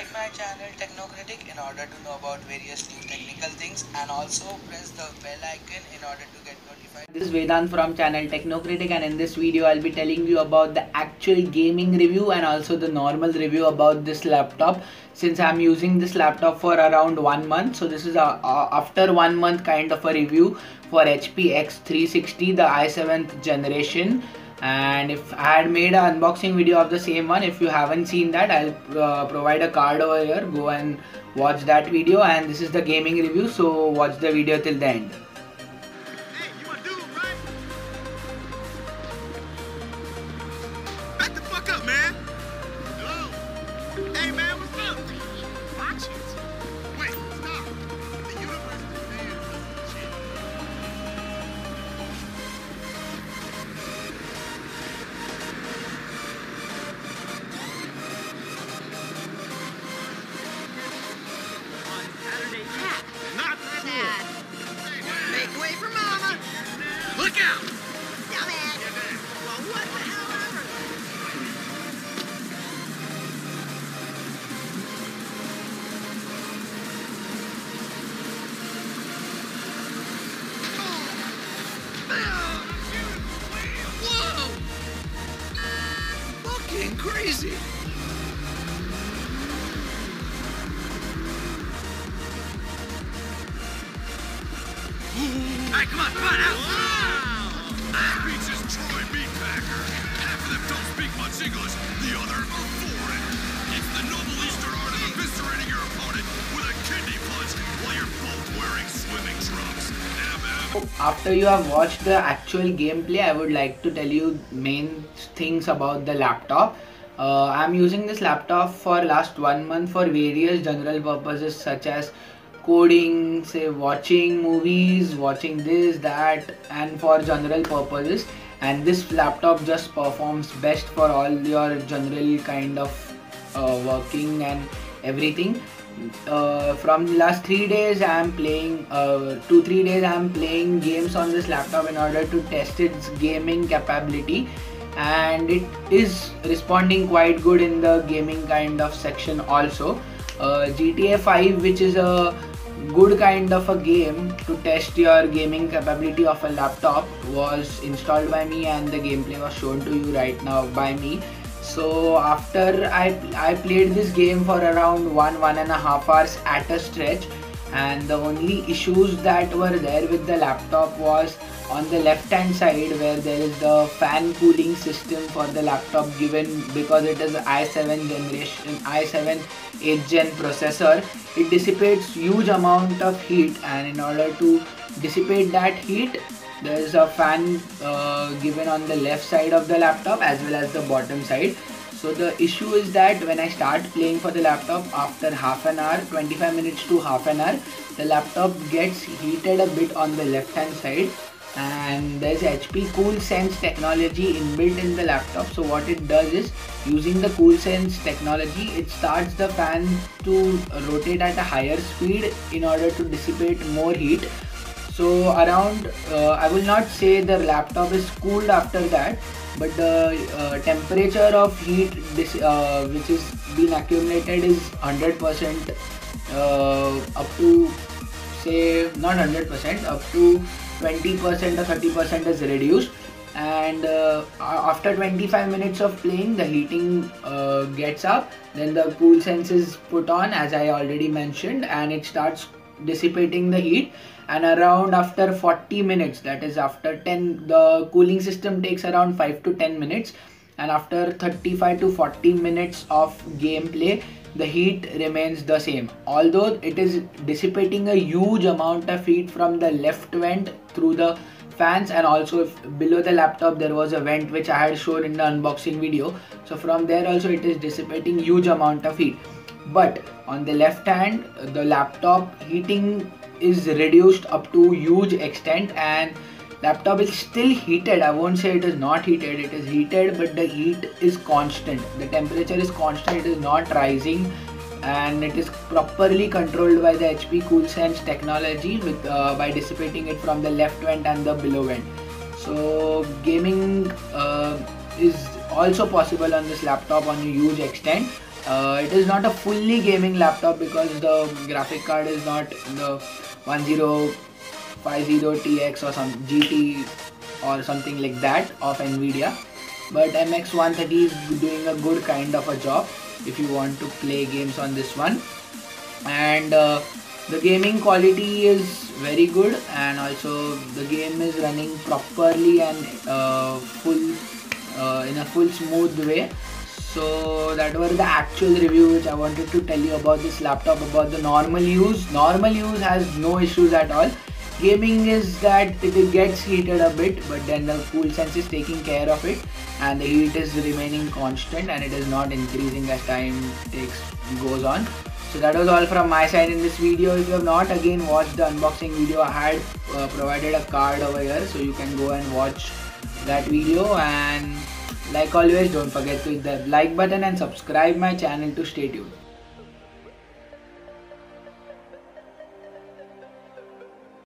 subscribe my channel Technocritic in order to know about various new technical things, and also press the bell icon in order to get notified. This is Vedant from channel Technocritic, and in this video I'll be telling you about the actual gaming review and also the normal review about this laptop, since I'm using this laptop for around 1 month. So this is after 1 month kind of a review for HP X360, the i7th generation. And if I had made an unboxing video of the same one, if you haven't seen that, I'll provide a card over here. Go and watch that video. And this is the gaming review, so watch the video till the end. Hey, you a dude, right? Back the fuck up, man. Hello. Hey, man, what's up? Watch it. Wait, stop. The universe demands us to chill. Not cool. Make way for mama. Look out. Dumbass. Well, what the hell ever? Whoa. Fucking crazy. Hey, come on, out! Wow! That beats is Troy Meatpacker. Half of them don't speak much English, the other are foreign. It's the noble Eastern art of eviscerating your opponent with a kidney punch while you're both wearing swimming trunks. After you have watched the actual gameplay, I would like to tell you main things about the laptop. I'm using this laptop for last 1 month for various general purposes such as coding, say watching movies, watching this, that, and for general purposes. And this laptop just performs best for all your general kind of working and everything. From the last 3 days I am playing 2-3 days I am playing games on this laptop in order to test its gaming capability, and it is responding quite good in the gaming kind of section also. GTA 5, which is a good kind of a game to test your gaming capability of a laptop, was installed by me and the gameplay was shown to you right now by me. So after I played this game for around 1.5 hours at a stretch, and the only issues that were there with the laptop was on the left hand side, where there is the fan cooling system for the laptop given, because it is i7 generation, i7 8th gen processor. It dissipates huge amount of heat, and in order to dissipate that heat, there is a fan given on the left side of the laptop as well as the bottom side. So the issue is that when I start playing for the laptop, after half an hour, 25 minutes to half an hour, the laptop gets heated a bit on the left hand side, and there is HP CoolSense technology inbuilt in the laptop. So what it does is, using the CoolSense technology, it starts the fan to rotate at a higher speed in order to dissipate more heat. So around I will not say the laptop is cooled after that, but the temperature of heat which is been accumulated is 100%, up to, say, not 100%, up to 20% or 30% is reduced. And after 25 minutes of playing, the heating gets up, then the CoolSense is put on, as I already mentioned, and it starts dissipating the heat. And around after 40 minutes, that is after 10, the cooling system takes around 5 to 10 minutes, and after 35 to 40 minutes of gameplay, the heat remains the same, although it is dissipating a huge amount of heat from the left vent through the fans, and also below the laptop there was a vent which I had shown in the unboxing video. So from there also it is dissipating huge amount of heat. But on the left hand, the laptop heating is reduced up to huge extent, and laptop is still heated. I won't say it is not heated, it is heated, but the heat is constant. The temperature is constant, it is not rising, and it is properly controlled by the HP CoolSense technology with by dissipating it from the left vent and the below vent. So gaming is also possible on this laptop on a huge extent. It is not a fully gaming laptop because the graphic card is not the 1050 TX or some GT or something like that of Nvidia, but MX 130 is doing a good kind of a job if you want to play games on this one. And the gaming quality is very good, and also the game is running properly and in a full smooth way. So that was the actual review which I wanted to tell you about this laptop. About the normal use has no issues at all. Gaming is that it gets heated a bit, but then the CoolSense is taking care of it, and the heat is remaining constant and it is not increasing as time goes on. So that was all from my side in this video. If you have not again watched the unboxing video, I had provided a card over here, so you can go and watch that video. And like always, don't forget to hit the like button and subscribe my channel to stay tuned.